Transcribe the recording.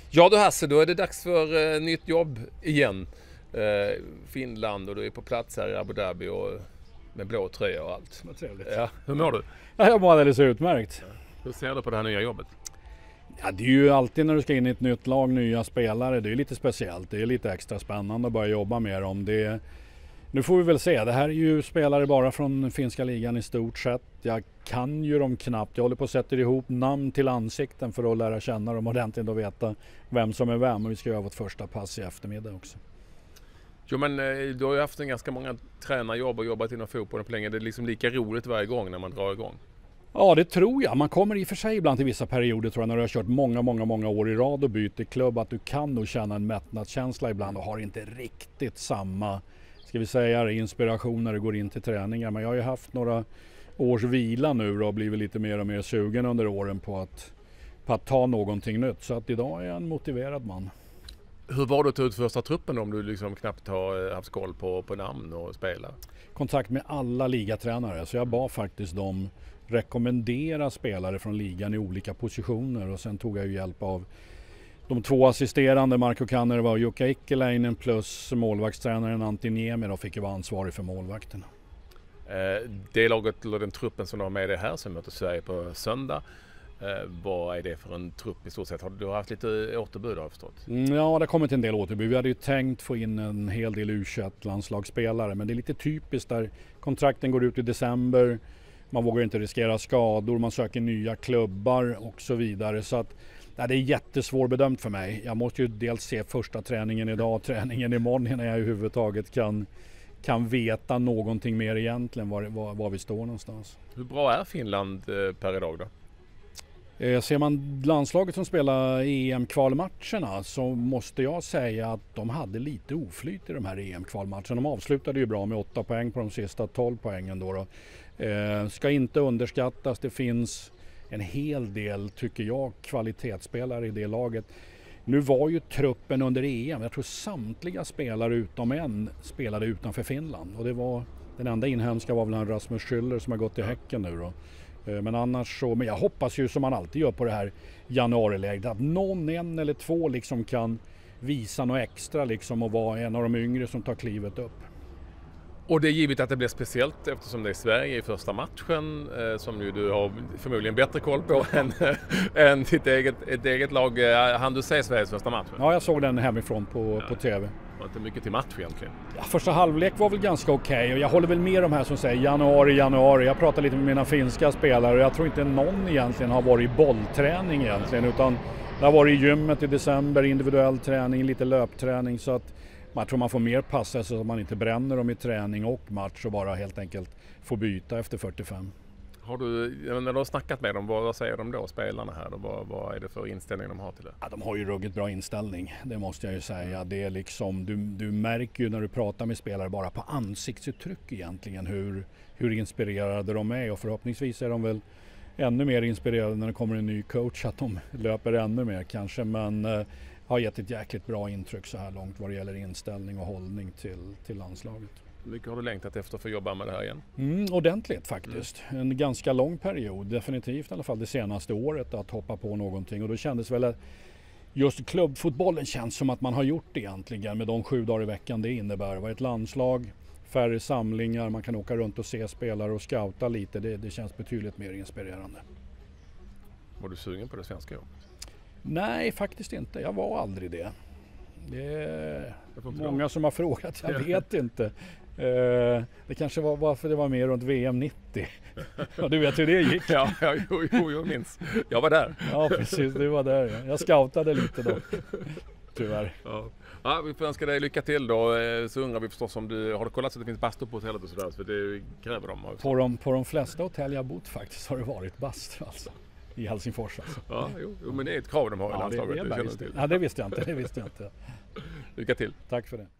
Ja du Hasse, då är det dags för nytt jobb igen. Finland och du är på plats här i Abu Dhabi och med blå tröja och allt. Vad trevligt. Ja, hur mår du? Ja, jag mår alldeles utmärkt. Hur ser du på det här nya jobbet? Ja, det är ju alltid när du ska in i ett nytt lag, nya spelare. Det är lite speciellt. Det är lite extra spännande att börja jobba med dem. Nu får vi väl se. Det här är ju spelare bara från finska ligan i stort sett. Jag kan ju dem knappt. Jag håller på att sätta ihop namn till ansikten för att lära känna dem ordentligt och veta vem som är vem. Och vi ska göra vårt första pass i eftermiddag också. Jo men du har ju haft en ganska många tränarjobb och jobbat inom fotbollen på länge. Det är liksom lika roligt varje gång när man drar igång. Ja, det tror jag. Man kommer i och för sig ibland till vissa perioder tror jag när du har kört många år i rad och byter klubb att du kan nog känna en mättnadskänsla ibland och har inte riktigt samma, ska vi säga, inspiration när du går in till träningar. Men jag har ju haft några års vila nu och blivit lite mer och mer sugen under åren på att ta någonting nytt. Så att idag är jag en motiverad man. Hur var det att ta ut första truppen om du liksom knappt har haft koll på namn och spelare? Kontakt med alla ligatränare, så jag bad faktiskt dem rekommendera spelare från ligan i olika positioner och sen tog jag ju hjälp av de två assisterande, Marko Kanner var Jukka Ikkeläinen plus målvaktstränaren Antti Niemi och fick ju vara ansvarig för målvakterna. Det laget eller den truppen som du har med dig här som möter Sverige på söndag. Vad är det för en trupp i stort sett? Har du haft lite återbud har jag förstått? Ja, det har kommit en del återbud. Vi hade ju tänkt få in en hel del U21-landslagsspelare men det är lite typiskt där kontrakten går ut i december. Man vågar inte riskera skador, man söker nya klubbar och så vidare. Så att, det är jättesvårbedömt för mig. Jag måste ju dels se första träningen idag, träningen imorgon innan jag överhuvudtaget kan veta någonting mer egentligen var vi står någonstans. Hur bra är Finland per idag då? Ser man landslaget som spelar EM-kvalmatcherna så måste jag säga att de hade lite oflyt i de här EM-kvalmatcherna. De avslutade ju bra med 8 poäng på de sista 12 poängen då. Ska inte underskattas, det finns en hel del, tycker jag, kvalitetsspelare i det laget. Nu var ju truppen under EM, jag tror samtliga spelare utom en spelade utanför Finland. Och det var, den enda inhemska var väl en Rasmus Schüller som har gått till Häcken nu då. Men annars så, men jag hoppas ju som man alltid gör på det här januariläget att någon, en eller två liksom kan visa något extra liksom och vara en av de yngre som tar klivet upp. Och det är givet att det blir speciellt eftersom det är Sverige i första matchen som ju du har förmodligen bättre koll på än ditt eget lag. Han du se Sveriges första match? Ja, jag såg den hemifrån på TV. Var inte mycket till match egentligen? Ja, första halvlek var väl ganska okej och jag håller väl med de här som säger januari. Jag pratar lite med mina finska spelare och jag tror inte någon egentligen har varit i bollträning egentligen utan det har varit i gymmet i december, individuell träning, lite löpträning så att man tror man får mer passa så att man inte bränner dem i träning och match och bara helt enkelt får byta efter 45. När du har snackat med dem, vad säger de då, spelarna här? Vad är det för inställning de har till det? Ja, de har ju ruggigt bra inställning, det måste jag ju säga. Det är liksom, du märker ju när du pratar med spelare bara på ansiktsuttryck egentligen hur inspirerade de är och förhoppningsvis är de väl ännu mer inspirerade när det kommer en ny coach att de löper ännu mer kanske men har gett ett jäkligt bra intryck så här långt vad det gäller inställning och hållning till landslaget. Hur mycket har du längtat efter för att jobba med det här igen? Ordentligt faktiskt. En ganska lång period, definitivt i alla fall det senaste året att hoppa på någonting och då kändes väl att just klubbfotbollen känns som att man har gjort det egentligen med de 7 dagar i veckan det innebär. Det var ett landslag, färre samlingar, man kan åka runt och se spelare och scouta lite, det känns betydligt mer inspirerande. Var du sugen på det svenska jobbet? Nej, faktiskt inte. Jag var aldrig det. Det är många som har frågat, jag vet inte. Det kanske var varför det var med runt VM 90. Ja, du vet hur det gick. Ja, jag minns. Jag var där. Ja, precis. Du var där. Ja. Jag scoutade lite då. Tyvärr. Ja, vi får önska dig lycka till då. Så undrar vi förstås om har du kollat så att det finns bastu på hotellet och sådär. För det kräver de. På de flesta hotell jag bott faktiskt har det varit bastu alltså. I Helsingfors alltså. Ja, men det är ett krav de har i landslaget. Det visste jag inte. Lycka till. Tack för det.